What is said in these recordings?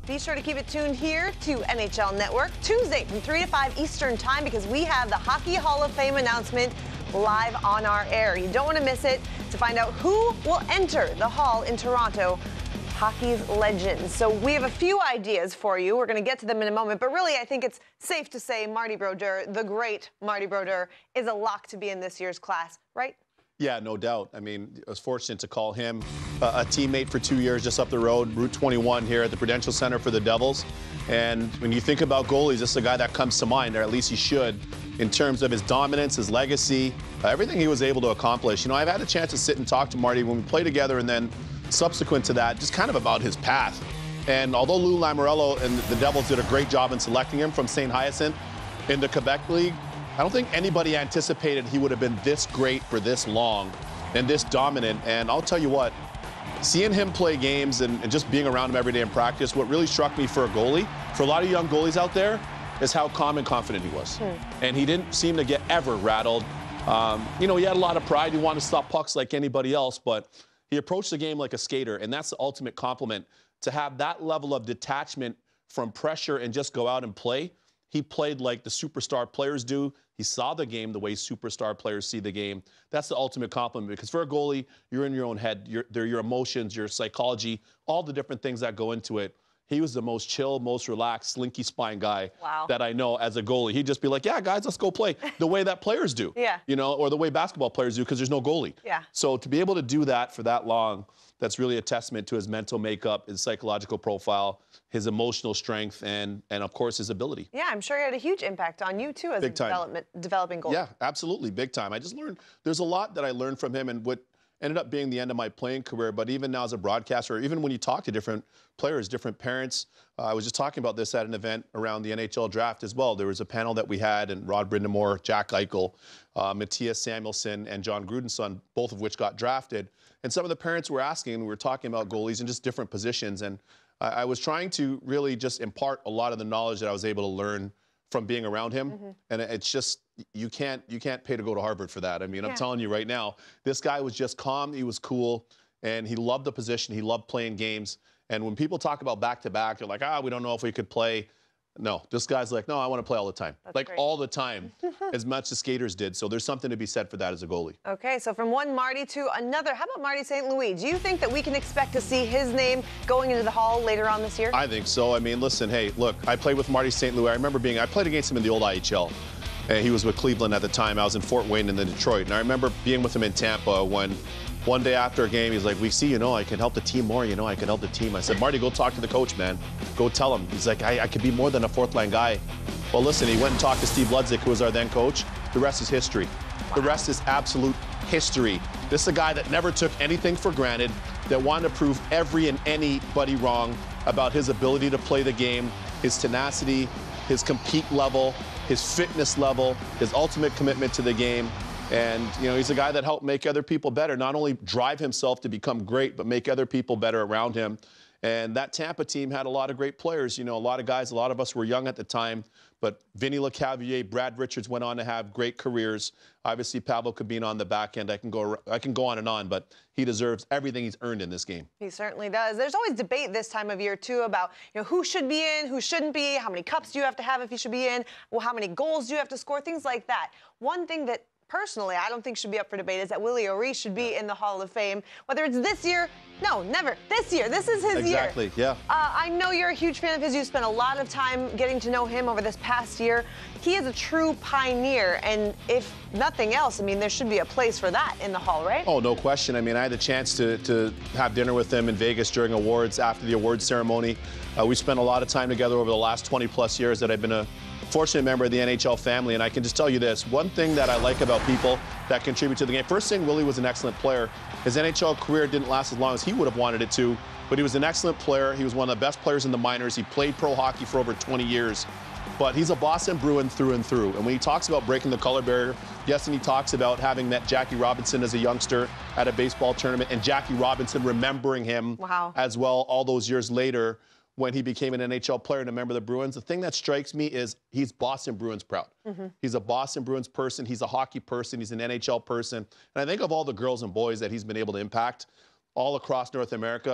Be sure to keep it tuned here to NHL Network Tuesday from 3 to 5 Eastern Time because we have the Hockey Hall of Fame announcement live on our air. You don't want to miss it. To find out who will enter the Hall in Toronto, hockey's legends. So we have a few ideas for you. We're going to get to them in a moment. But really, I think it's safe to say Marty Brodeur, the great Marty Brodeur, is a lock to be in this year's class, right? Yeah, no doubt. I mean, I was fortunate to call him a teammate for 2 years just up the road, Route 21 here at the Prudential Center for the Devils. And when you think about goalies, this is a guy that comes to mind, or at least he should, in terms of his dominance, his legacy, everything he was able to accomplish. You know, I've had a chance to sit and talk to Marty when we play together, and then subsequent to that, just kind of about his path. And although Lou Lamoriello and the Devils did a great job in selecting him from St. Hyacinthe in the Quebec League, I don't think anybody anticipated he would have been this great for this long and this dominant. And I'll tell you what, seeing him play games and just being around him every day in practice, what really struck me for a goalie, for a lot of young goalies out there, is how calm and confident he was. And he didn't seem to get ever rattled. You know, he had a lot of pride. He wanted to stop pucks like anybody else, but he approached the game like a skater, and that's the ultimate compliment. To have that level of detachment from pressure and just go out and play. He played like the superstar players do. He saw the game the way superstar players see the game. That's the ultimate compliment, because for a goalie, you're in your own head. They're your emotions, your psychology, all the different things that go into it. He was the most chill, most relaxed, slinky spine guy that I know as a goalie. He'd just be like, yeah, guys, let's go play. The way that players do, you know, or the way basketball players do, because there's no goalie. So to be able to do that for that long, that's really a testament to his mental makeup, his psychological profile, his emotional strength, and of course, his ability. Yeah, I'm sure he had a huge impact on you, too, as a developing goalie. Yeah, absolutely, big time. I just learned, there's a lot that I learned from him, and what ended up being the end of my playing career, but even now as a broadcaster, even when you talk to different players, different parents, I was just talking about this at an event around the NHL draft as well. There was a panel that we had, and Rod Brindamore, Jack Eichel, Matthias Samuelsson, and John Gruden's son, both of which got drafted. And some of the parents were asking, and we were talking about goalies in just different positions, and I was trying to really just impart a lot of the knowledge that I was able to learn from being around him. And it's just, you can't pay to go to Harvard for that. I mean, I'm telling you right now, this guy was just calm, he was cool, and he loved the position, he loved playing games. And when people talk about back-to-back, they're like, we don't know if we could play. No, this guy's like, no, I want to play all the time. Like all the time, as much as skaters did. So there's something to be said for that as a goalie. Okay, so from one Marty to another, how about Marty St. Louis? Do you think that we can expect to see his name going into the Hall later on this year? I think so. I mean, listen, hey, look, I played with Marty St. Louis. I remember I played against him in the old IHL. And he was with Cleveland at the time. I was in Fort Wayne and then Detroit. And I remember being with him in Tampa when one day after a game, he's like, we see, I can help the team more, I can help the team. I said, Marty, go talk to the coach, man. Go tell him. He's like, I could be more than a fourth-line guy. Well, listen, he went and talked to Steve Ludzik, who was our then coach. The rest is history. The rest is absolute history. This is a guy that never took anything for granted, that wanted to prove every and anybody wrong about his ability to play the game, his tenacity, his compete level, his fitness level, his ultimate commitment to the game. And, he's a guy that helped make other people better, not only drive himself to become great, but make other people better around him. And that Tampa team had a lot of great players. A lot of guys, a lot of us were young at the time, but Vinny LeCavalier, Brad Richards went on to have great careers. Obviously, Pavel Kabin on the back end. I can go on and on, but he deserves everything he's earned in this game. He certainly does. There's always debate this time of year, too, about who should be in, who shouldn't be, how many cups do you have to have if you should be in, well, how many goals do you have to score, things like that. One thing that personally, I don't think should be up for debate is that Willie O'Ree should be in the Hall of Fame. Whether it's this year, no, never. This year, this is his year. Exactly, yeah. I know you're a huge fan of his. You spent a lot of time getting to know him over this past year. He is a true pioneer, and if nothing else, I mean, there should be a place for that in the Hall, right? Oh, no question. I mean, I had the chance to have dinner with him in Vegas during awards, after the awards ceremony. We spent a lot of time together over the last 20-plus years that I've been a fortunate member of the NHL family, and I can just tell you this, one thing that I like about people that contribute to the game, first thing, Willie was an excellent player. His NHL career didn't last as long as he would have wanted it to, but he was an excellent player. He was one of the best players in the minors. He played pro hockey for over 20 years, but he's a Boston Bruin through and through. And when he talks about breaking the color barrier, yes, and he talks about having met Jackie Robinson as a youngster at a baseball tournament, and Jackie Robinson remembering him as well all those years later, when he became an NHL player and a member of the Bruins. The thing that strikes me is he's Boston Bruins proud. He's a Boston Bruins person. He's a hockey person. He's an NHL person. And I think of all the girls and boys that he's been able to impact all across North America,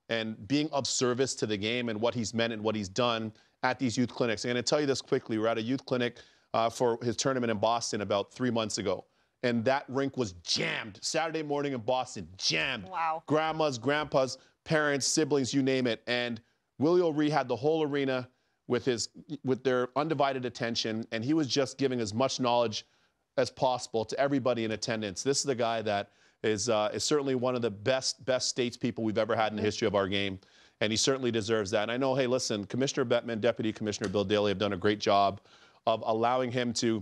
and being of service to the game and what he's meant and what he's done at these youth clinics. I'm going to tell you this quickly. We're at a youth clinic for his tournament in Boston about 3 months ago. And that rink was jammed. Saturday morning in Boston, jammed. Wow. Grandmas, grandpas, parents, siblings, you name it. And Willie O'Ree had the whole arena with their undivided attention, and he was just giving as much knowledge as possible to everybody in attendance. This is the guy that is certainly one of the best statespeople we've ever had in the history of our game, and he certainly deserves that. And I know, hey, listen, Commissioner Bettman, Deputy Commissioner Bill Daley have done a great job of allowing him to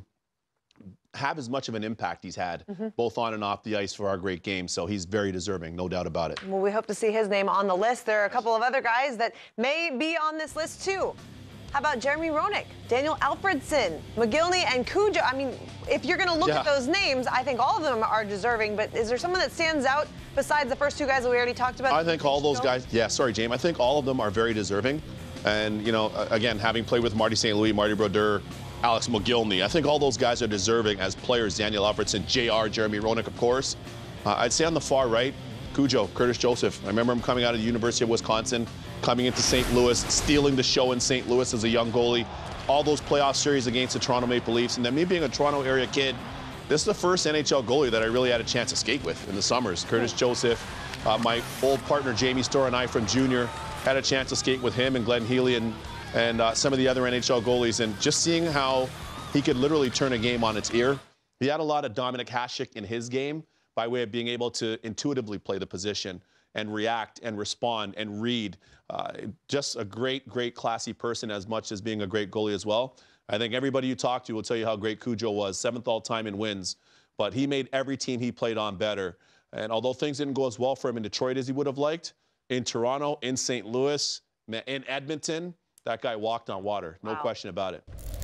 have as much of an impact he's had, both on and off the ice for our great game. So he's very deserving, no doubt about it. Well, we hope to see his name on the list. There are a couple of other guys that may be on this list too. How about Jeremy Roenick, Daniel Alfredson, McGillney, and Cujo? I mean, if you're going to look at those names, I think all of them are deserving. But is there someone that stands out besides the first two guys that we already talked about? I think all those guys, sorry, James. I think all of them are very deserving. And, you know, again, having played with Marty St. Louis, Marty Brodeur, Alex McGillney, I think all those guys are deserving as players. Daniel Alfredson, JR, Jeremy Roenick, of course. I'd say on the far right, Cujo, Curtis Joseph. I remember him coming out of the University of Wisconsin, coming into St. Louis, stealing the show in St. Louis as a young goalie. All those playoff series against the Toronto Maple Leafs. And then me being a Toronto area kid, this is the first NHL goalie that I really had a chance to skate with in the summers. Curtis Joseph, my old partner Jamie Storr and I from junior had a chance to skate with him and Glenn Healy and some of the other NHL goalies. And just seeing how he could literally turn a game on its ear. He had a lot of Dominik Hasek in his game by way of being able to intuitively play the position and react and respond and read. Just a great, classy person as much as being a great goalie as well. I think everybody you talk to will tell you how great Cujo was, 7th all-time in wins. But he made every team he played on better. And although things didn't go as well for him in Detroit as he would have liked, in Toronto, in St. Louis, in Edmonton, that guy walked on water. No question about it.